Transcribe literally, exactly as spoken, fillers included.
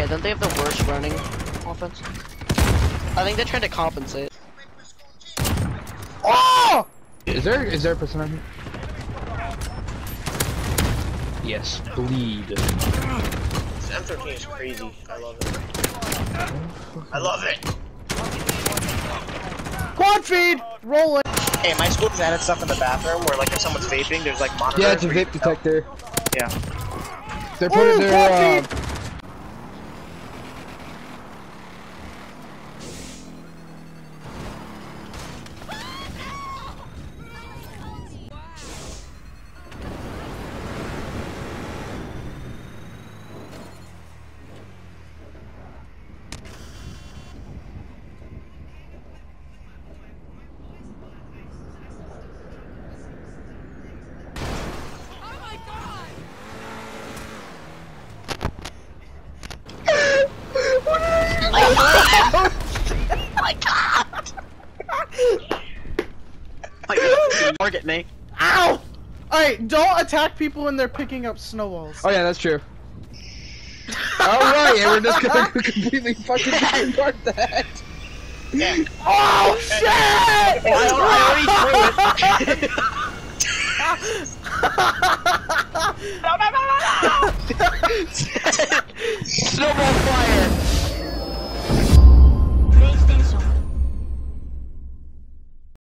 Yeah, don't they have the worst running offense? I think they're trying to compensate. Oh! Is there is there a person on here? Yes, bleed. This M thirteen is crazy. I love it. I love it. Quad feed! Rolling! Hey, my school has added stuff in the bathroom where, like, if someone's vaping, there's like monitors. Yeah, it's a vape detector. Yeah. They're putting Ooh, their. quad Uh, Target me. Ow! Alright, don't attack people when they're picking up snowballs. Oh yeah, that's true. Alright, and we're just gonna completely fucking disregard that. Yeah. Oh shit! I already threw it. No, no, no, no, no! Snowball fly